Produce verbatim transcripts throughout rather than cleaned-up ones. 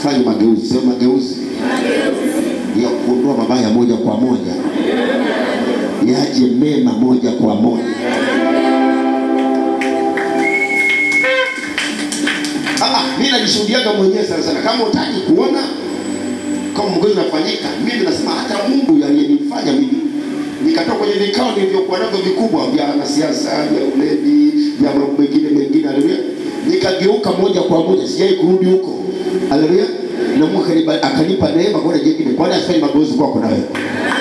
fanya mageuzi, sema mageuzi. Mageuzi ya kuondoa mabaya moja kwa moja, yaje mema moja kwa moja. Ah, mimi najishuhudiaga mwenyewe sana sana. Kama utaki kuona kama mgozi unafanyika, mimi nasema hata Mungu aliyenifanya mimi nikatoka kwenye vikao nilivyokuwa navyo vikubwa vya wanasiasa, vya ulevi, vya mambo mengine mengine, haleluya, nikageuka moja kwa moja, sijai kurudi huko, haleluya. Na Mungu akanipa neema kwa jingine, kwa nini asifanye mageuzi kwako na wewe?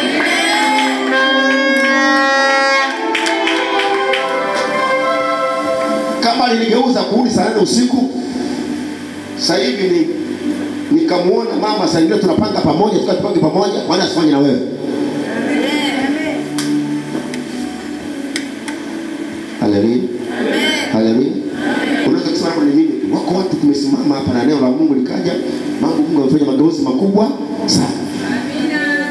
Kama alinigeuza kurudi saa nane usiku, sasa hivi ni nikamuona mama sasa ndio tunapanga pamoja, tukapanga pamoja, kwa nini asifanye na wewe? Haleluya. Haleluya. Unaweza kusema kwa nini? Wako watu tumesimama hapa na neno la Mungu likaja, mambo Mungu amefanya mageuzi makubwa sana. Amina.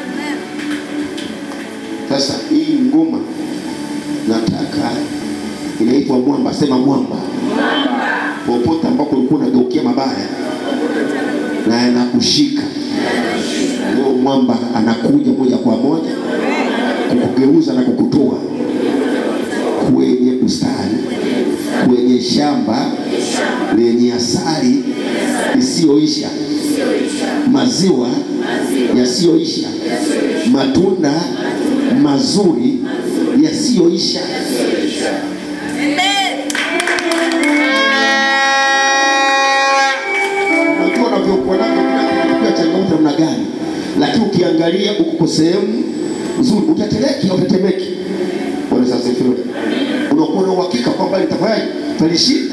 Sasa hii ngoma nataka inaitwa mwamba, sema mwamba. Mwamba. Popote ambako ulikuwa unageukia mabaya na anakushika, leo mwamba anakuja moja kwa moja kukugeuza na kukutoa kwenye bustani, kwenye shamba lenye asali isiyoisha, maziwa yasiyoisha, matunda mazuri yasiyoisha. Amen. Unajua unavyokuwa navyo kuna changamoto namna gani, lakini ukiangalia uko sehemu nzuri, utateleki au utatemeki. Bwana sasa hivi unakuwa na uhakika kwamba litafanya talishinda.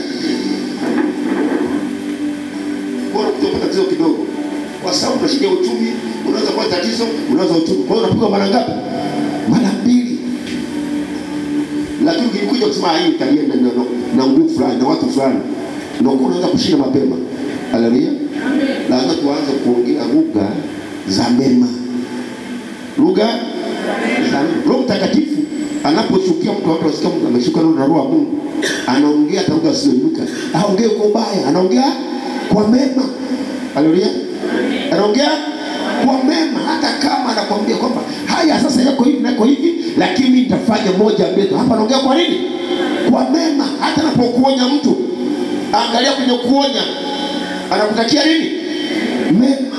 Bora kutopata tatizo kidogo, kwa sababu tunashinda uchumi, unaweza kuwa tatizo, unaweza uchumi. Kwa hiyo unapigwa mara ngapi? Mara mbili. Lakini ukikuja kusema hii italienda na na nguvu fulani na watu fulani, unakuwa unaweza kushinda mapema. Haleluya. Amen. Lazima tuanze kuongea lugha za mema. Lugha za Roho Mtakatifu anaposhukia mtu, watu wasikia mtu ameshuka na roho ya Mungu, anaongea lugha isiyoinuka. Aongee kwa ubaya, anaongea kwa mema. Haleluya. Anaongea kwa mema, hata kama anakuambia kwamba haya sasa yako hivi na yako hivi, lakini nitafanya moja mbili. Hapa anaongea kwa nini? Kwa mema. Hata anapokuonya mtu, angalia kwenye kuonya anakutakia nini? Mema.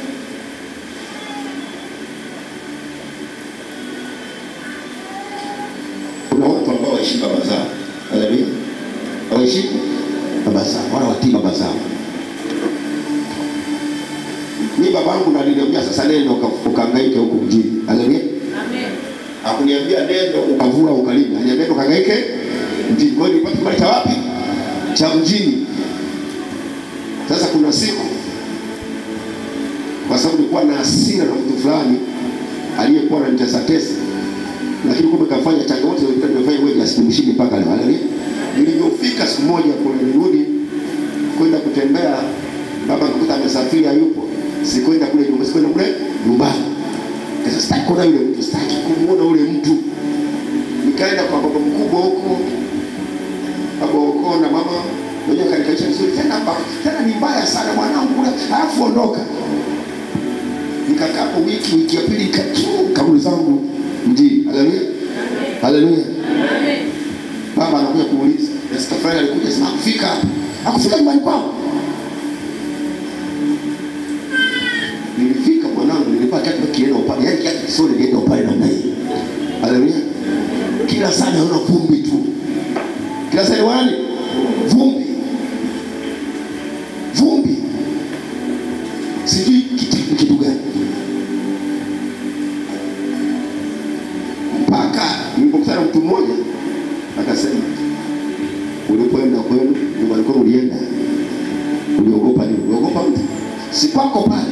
Kuna watu ambao waishi baba zao. Haleluya. Waishi baba zao, wala watii baba zao. Ni babangu na aliniambia sasa neno ukahangaike huko mjini. Haleluya. Amen. Hakuniambia neno ukavua ukalima. Aliniambia neno ukahangaike mjini. Kwa hiyo nilipata kibali cha wapi? Cha mjini. Sasa kuna siku, kwa sababu nilikuwa na hasira na mtu fulani aliyekuwa ananitesa tesa, lakini kumbe kafanya changamoto zote nimefanya wewe asimshinde mpaka leo. Haleluya. Nilipofika siku moja kule nirudi kwenda kutembea, baba nikuta amesafiri hayupo. Sikwenda kule nyumbani, sikwenda kule nyumbani. Sasa sitaki kuona yule mtu, sitaki kumuona yule mtu. Nikaenda kwa baba mkubwa huko, baba huko na mama mmoja kanikaisha vizuri, tena baba, tena ni mbaya sana mwanangu kule, alafu ondoka. Nikakaa wiki wiki ya pili katu kaburi zangu mjini. Haleluya. Haleluya. Baba anakuja kuuliza, "Esther Fred alikuja sema kufika hapa." Hakufika nyumbani kwao. Nilifika mwanangu, nilipata kitu kienda upande, yaani kiasi kisole kienda upande namna hii. Haleluya. Kila saa naona vumbi tu. Kila saa wani vumbi. Vumbi. Sijui kitu kitu gani. Mpaka nilipokutana mtu mmoja akasema, "Ulipoenda kwenu, nyumbani kwenu ulienda. Uliogopa nini? Uliogopa mtu? Si pako pale."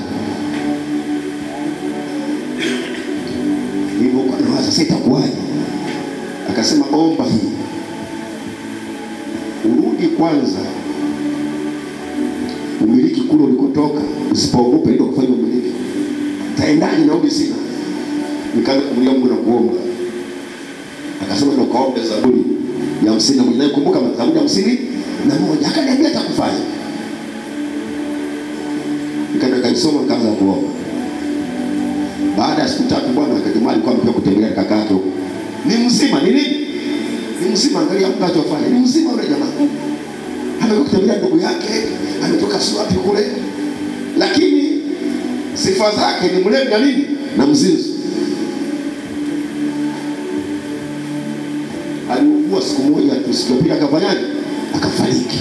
Nilipokuwa na waza sasa itakuwaje? Akasema, "Omba hii. Urudi kwanza. Umiliki kule ulikotoka, usipoogope ndio kufanya umiliki. Taendaje na urudi sina?" Nikaanza kumwomba Mungu na kuomba. Akasema ndio kaombe Zaburi ya hamsini na moja. Nakumbuka Zaburi ya hamsini na moja. Akaniambia atakufanya. Nikaisoma nikaanza kuomba. Baada ya siku tatu bwana akajamaa alikuwa amekuja kutembelea kaka yake huko. Ni mzima, ni nini? Ni mzima, angalia mtu anachofanya. Ni mzima yule jamaa. Amekuja kutembelea ndugu yake, ametoka wapi kule. Lakini sifa zake ni mlevi na nini? Na mzinzi. Aliugua siku moja tu, siku pili akafanyaje? Akafariki.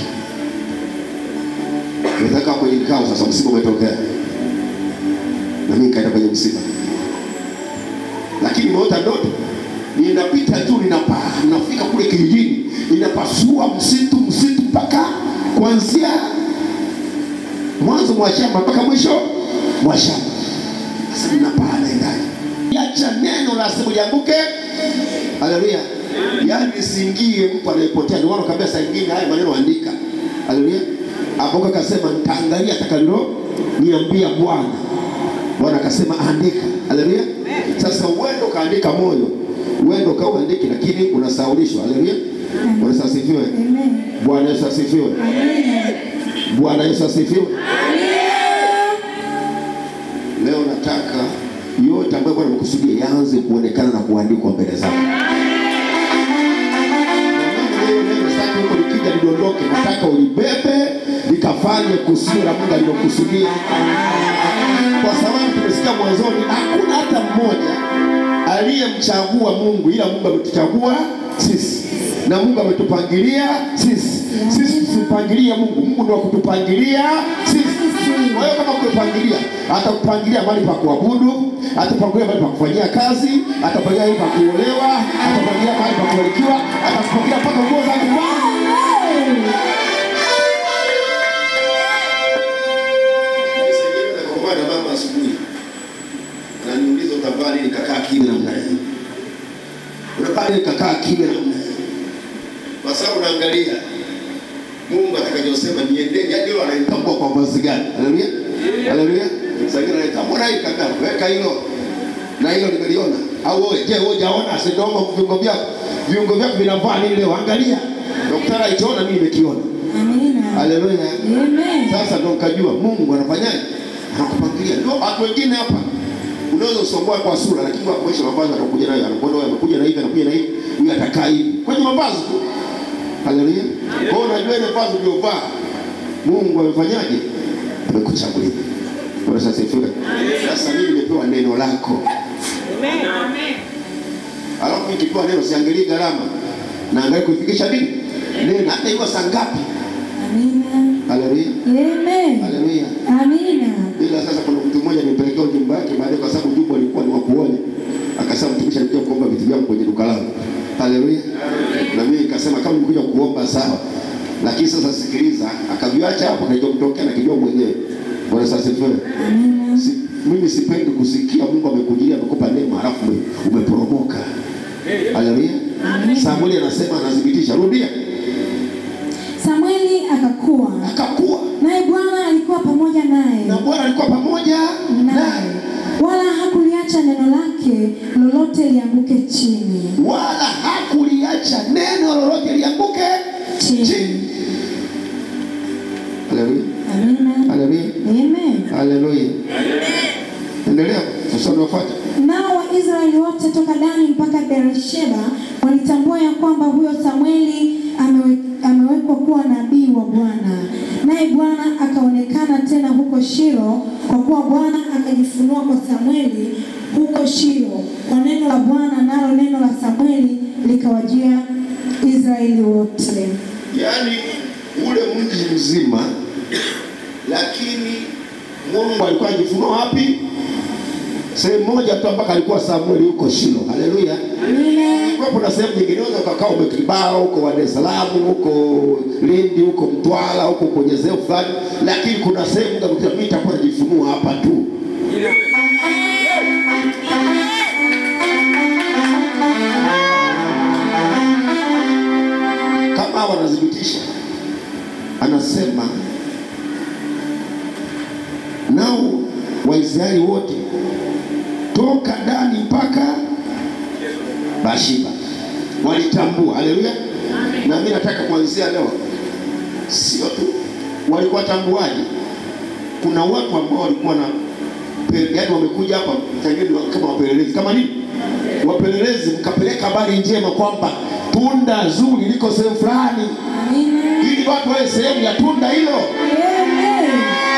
Nataka kwenye kikao sasa, msiba umetokea. Na mimi nikaenda kwenye msiba. Lakini nimeota ndoto. Ninapita juu, ninapaa, ninafika kule kijijini, ninapasua msitu msitu mpaka kuanzia mwanzo mwa shamba mpaka mwisho mwa shamba. Sasa ninapaa naendaje? Acha neno la simu lianguke. Haleluya. Yaani nisingie mtu anayepotea. Ndio maana kabisa saa nyingine haya maneno andika. Haleluya. Hapo akasema nitaangalia atakalilo niambia Bwana. Bwana akasema andika. Haleluya. Sasa uende kaandika moyo. Uende kaandike lakini unasaulishwa. Haleluya. Bwana asifiwe. Amen. Bwana Yesu asifiwe. Amen. Bwana Yesu asifiwe. Amen. Leo nataka yote ambayo Bwana amekusudia yaanze kuonekana na kuandikwa mbele zako. Leo leo sasa huko likija lidondoke, nataka ulibebe likafanye kusudi la Mungu alilokusudia. Kwa sababu tumesikia mwanzoni hakuna hata mmoja aliyemchagua Mungu, ila Mungu ametuchagua sisi. Na Mungu ametupangilia sisi. Sisi tusipangilia Mungu, Mungu ndiye akutupangilia sisi. Kwa hiyo kama kupangilia, atakupangilia mahali pa kuabudu, atakupangilia mahali pa kufanyia kazi, atakupangilia mahali pa kuolewa, atakupangilia mahali pa kubarikiwa, atakupangilia mpaka nguo za kuvaa. Nisaidie na mama asubuhi. Na niulize utavaa nini kakaa kimya namna hii? Unapata kakaa kimya namna hii. Kwa sababu naangalia Mungu atakayosema niende, yaani leo anaitambua kwa wazi gani? Haleluya. Haleluya. Sasa ngine anaitambua na ikaka, weka hilo. Na hilo nimeliona. Au wewe je, wewe hujaona? Asidomba viungo vyako. Viungo vyako vinavaa nini leo? Angalia. Daktari aitaona mimi nimekiona. Amina. Haleluya. Amen. Sasa ndio ukajua Mungu anafanyaje? Anakupangilia. Ndio watu wengine hapa. Unaweza usomboa kwa sura lakini kwa kuonyesha mavazi atakuja nayo, anakuona wewe amekuja na hivi anakuja na hivi, huyu atakaa hivi. Kwenye mavazi tu. Haleluya. Kwa hiyo unajua ile vazi uliovaa Mungu amefanyaje? Amekuchagulia. Bwana asifiwe. Sasa mimi nimepewa neno lako. Amen. Amen. Alafu nikipewa neno siangalie gharama. Na angalia kufikisha nini? Neno hata iko saa ngapi? Amina. Haleluya. Amen. Haleluya. Amina. Bila sasa kuna mtu mmoja nipelekea ujumbe wake baadaye kwa sababu ujumbe alikuwa ni wa kuonya. Akasema mtumishi alikuja kuomba vitu vyangu kwenye duka langu. Haleluya. Na mimi nikasema kama nikuja kuomba sawa. Lakini sasa sikiliza, akaviacha hapo kaja kutokea na kijua mwenyewe. Bwana asifiwe. Amina. Si, mimi sipendi kusikia Mungu amekujilia amekupa neema halafu umeporomoka. Haleluya. Samueli anasema anadhibitisha. Rudia. Samueli akakua. Akakua. Naye Bwana alikuwa pamoja naye. Na Bwana alikuwa pamoja naye. Wala hakuliacha neno lake lolote lianguke chini. Wala hakuliacha neno lolote lianguke chini. chini. Haleluya. Amina. Haleluya. Amen. Haleluya. Endelea tusome ufuate. Nao Waisraeli wote toka Dani mpaka Beersheba walitambua ya kwamba huyo Samueli amewe, amewekwa kuwa nabii wa Bwana. Naye Bwana akaonekana tena huko Shilo, kwa kuwa Bwana akajifunua kwa Samueli huko Shilo kwa neno la Bwana, nalo neno la Samueli likawajia Israeli wote. Yaani ule mji mzima, lakini Mungu alikuwa anajifunua wapi? Sehemu moja tu mpaka alikuwa Samueli huko Shilo. Haleluya. Amen. Kwa kuna sehemu nyingine unaweza ukakaa umekibao huko Dar es Salaam, huko Lindi, huko Mtwara, huko kwenye sehemu fulani, lakini kuna sehemu Mungu amekuita kwa kujifunua hapa tu. Kama wanadhibitisha, anasema nao Waisraeli wote toka Dani mpaka Beersheba walitambua. Haleluya. Na mimi nataka kuanzia leo, sio tu walikuwa tambuaji, kuna watu ambao walikuwa na yaani wamekuja hapa tayari kama wapelelezi. Kama nini? Wapelelezi, mkapeleka habari njema kwamba tunda zuri liko sehemu fulani. Amina. Ili watu wawe sehemu ya tunda hilo. Amen.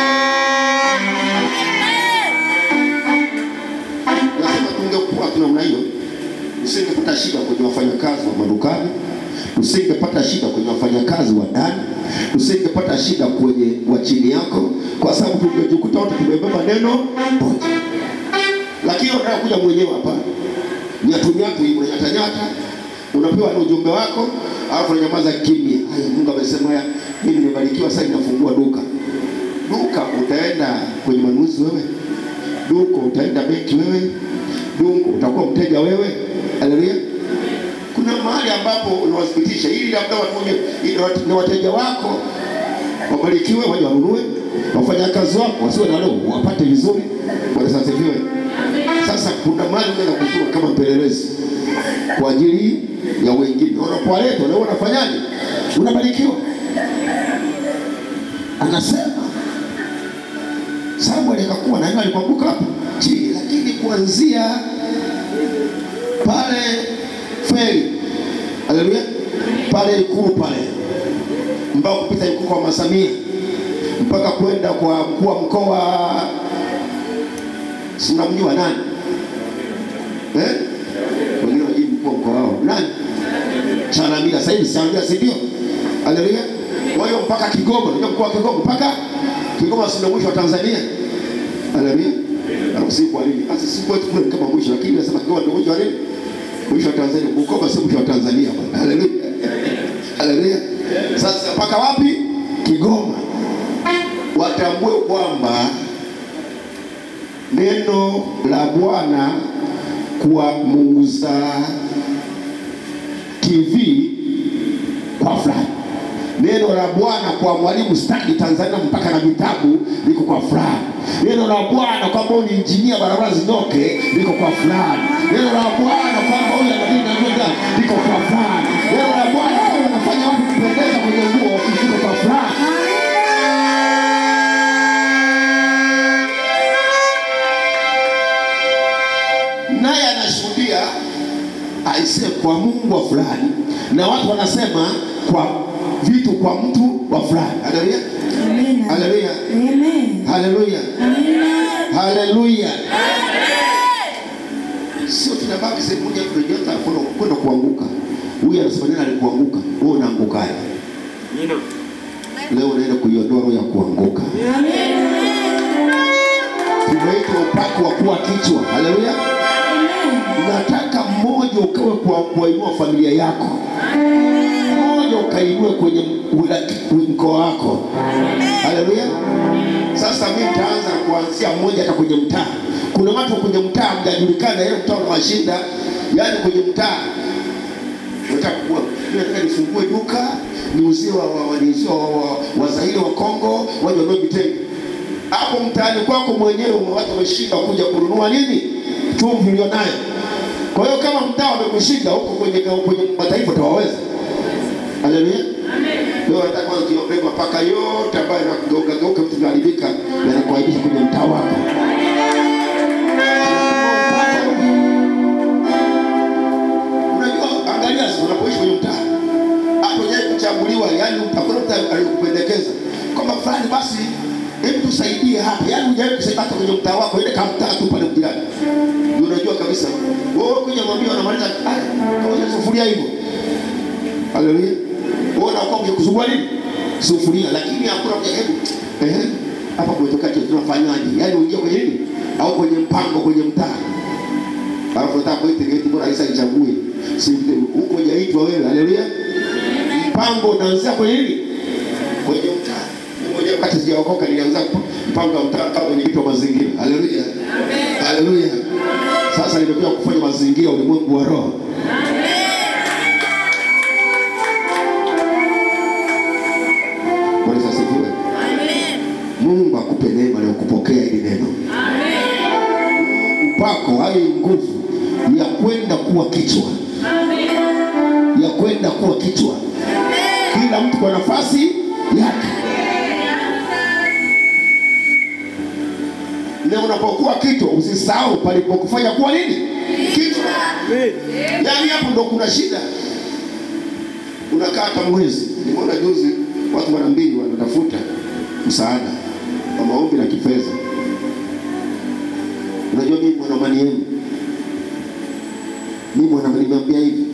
Lazima tungekuwa tuna namna hiyo. Usingepata shida kwenye wafanyakazi wa madukani, usingepata shida kwenye wafanyakazi wa ndani, usingepata shida kwenye wa chini yako, kwa sababu tungejikuta wote tumebeba neno moja. Lakini unataka kuja mwenyewe hapa, nyatu nyatu hivi unanyatanyata, unapewa na ujumbe wako, alafu unanyamaza kimya. Haya, Mungu amesema haya, mimi nimebarikiwa sasa ninafungua duka. Duka utaenda kwenye manunuzi wewe? Duka utaenda benki wewe? Duka utakuwa mteja wewe? Haleluya. Kuna mahali ambapo unawathibitisha ili labda watu ni wateja wako wabarikiwe, waje wanunue, wafanyakazi wako wasiwe na leo wapate vizuri. Bwana asifiwe. Sasa kuna mahali unaweza kutuma kama mpelelezi kwa ajili ya wengine. Unapowaleta leo unafanyaje? Unabarikiwa. Anasema Samuel akakuwa na yeye alipoanguka hapo chini, lakini kuanzia pale feri, haleluya, pale Ikulu pale mpaka kupita Ikulu kwa Masamia mpaka kwenda kwa mkuu wa mkoa, si mnamjua nani? Eh? Wengine wajui mkuu wa mkoa wao nani? Chalamila. Sasa hivi Chalamila, si ndio? Haleluya. Kwa hiyo mpaka Kigoma, ndio mkoa wa Kigoma mpaka Kigoma, si mwisho wa Tanzania. Haleluya. Harusi kwa nini? Sasa si kwetu kule kama mwisho, lakini nasema Kigoma ndio mwisho wa nini? Mwisho wa Tanzania. Bukoba sio mwisho wa Tanzania bwana. Haleluya. Haleluya. Sasa mpaka wapi? Kigoma. Watambue kwamba neno la Bwana kwa muuza T V kwa fulani, neno la Bwana kwa mwalimu stadi Tanzania mpaka na vitabu liko kwa fulani, neno la Bwana kwamba ni injinia barabara zinyoke liko kwa fulani, neno la Bwana kwamba huyu anadini na ndoa liko kwa fulani, neno la Bwana kwamba anafanya watu kupendeza kwenye nguo liko kwa fulani. Naye anashuhudia aisee kwa Mungu wa fulani, na watu wanasema kwa vitu kwa mtu wa fulani. Haleluya. Amen. Haleluya. Amen. Haleluya. Amen. Haleluya. Sio tunabaki sehemu moja tunajota kwenda kuanguka. Huyu anasema nani alikuanguka? Wewe unaangukaje? Ndio. Leo unaenda kuiondoa roho ya kuanguka. Amen. Tunaitwa upako wa kuwa kichwa. Haleluya. Nataka mmoja ukawe kwa kuinua familia yako, mmoja ukainue kwenye mkoa wako. Haleluya. Sasa mimi nitaanza kuanzia mmoja hata kwenye mtaa. Kuna watu kwenye mtaa mjajulikana, ile mtaa wa shida, yani kwenye mtaa nataka kuwa nataka nifungue duka niuzie wa waniuzie wa Wazaire wa Kongo waje wanunue vitenge. Hapo mtaani kwako mwenyewe watu wameshinda kuja kununua nini? Chumvi ulionayo. Kwa hiyo kama mtaa umekushinda huko kwenye kwenye mataifa utawaweza. Haleluya. Amen. Leo nataka kwanza tuombe mapaka yote ambayo yanageuka geuka vitu vinaharibika yanakuaibisha kwenye mtaa wako. Unajua, angalia unapoishi kwenye mtaa. Hapo yeye kuchaguliwa, yani utakuta alikupendekeza kama fulani, basi hebu tusaidie hapa. Yani unajaribu kusaidia kwenye mtaa wako, ile kama mtaa tu pale jirani. Unajua kabisa wewe kuja mwambie wanamaliza kama sufuria hivyo. Haleluya. Wewe unakuwa ukikuzungua nini? Sufuria, lakini hakuna hebu eh hapa kutoka kitu tunafanyaje? Yaani uingie kwenye nini? Au kwenye mpango kwenye mtaa. Alafu unataka kuita geti bora Isa ichague. Si huko hujaitwa wewe. Haleluya. Mpango unaanzia kwenye nini? Kwenye mtaa. Mmoja wakati sijaokoka nilianza mpango wa mtaa kama kwenye vitu vya mazingira. Haleluya. Amen. Haleluya. Sasa nimekuja kufanya mazingira ulimwengu wa roho. Amen. Bwana asifiwe. Amen. Mungu akupe neema na kupokea hili neno. Amen. Upako hai nguvu ya kwenda kuwa kichwa. Amen. Ya kwenda kuwa kichwa. Amen. Kila mtu kwa nafasi yake. Na unapokuwa kitu usisahau palipokufanya kuwa nini? Kitu. Yaani hapo ndo kuna shida. Unakaa hata mwezi. Nimeona juzi watu mara mbili wanatafuta msaada wa maombi na kifedha. Unajua mimi mwana Mariamu. Mimi mwana nimeambia hivi.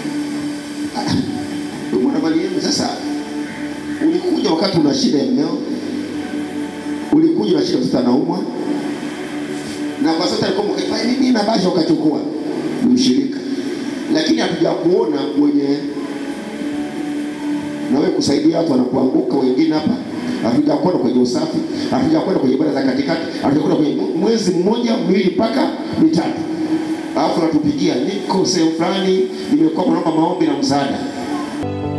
Mwana Mariamu sasa ulikuja wakati una shida ya mmeo. Ulikuja na shida mtoto anaumwa. Na kwa sasa alikuwa mkifanya nini na basho ukachukua mshirika. Lakini hatujakuona kwenye na wewe kusaidia watu wanapoanguka wengine hapa. Hatujakuona kwenye usafi, hatujakuona kwenye ibada za katikati, hatujakuona kwenye mwezi mmoja, mbili mpaka mitatu. Alafu natupigia niko sehemu fulani nimekuwa naomba maombi na msaada.